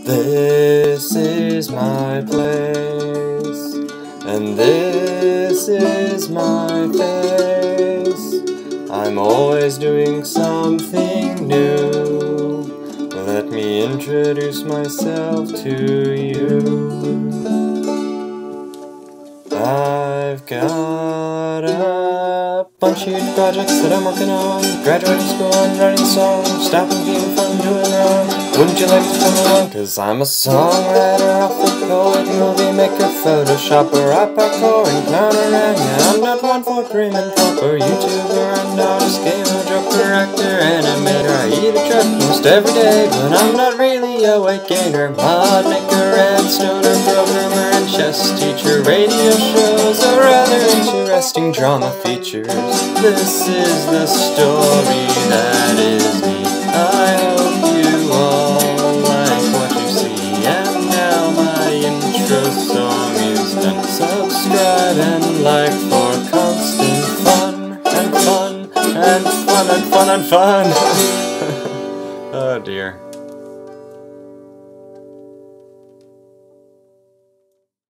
This is my place, and this is my face. I'm always doing something new. Let me introduce myself to you. I've got a bunch of huge projects that I'm working on. Graduating school and writing songs, stopping being fun, doing wrong. Wouldn't you like to come along? Cause I'm a songwriter, author, poet, movie maker, photoshopper, parkour, and clowner. And yeah, I'm not one for prim and proper. YouTuber, I'm not a gamer, joker, actor, animator. I eat a truck most every day, but I'm not really a weight gainer. Mod maker and stoner, programmer and chess teacher. Radio shows are rather interesting drama features. This is the story that is me. I hope you all like what you see. And now my intro song is done. Subscribe and like for constant fun and fun and fun and fun and fun. Oh dear.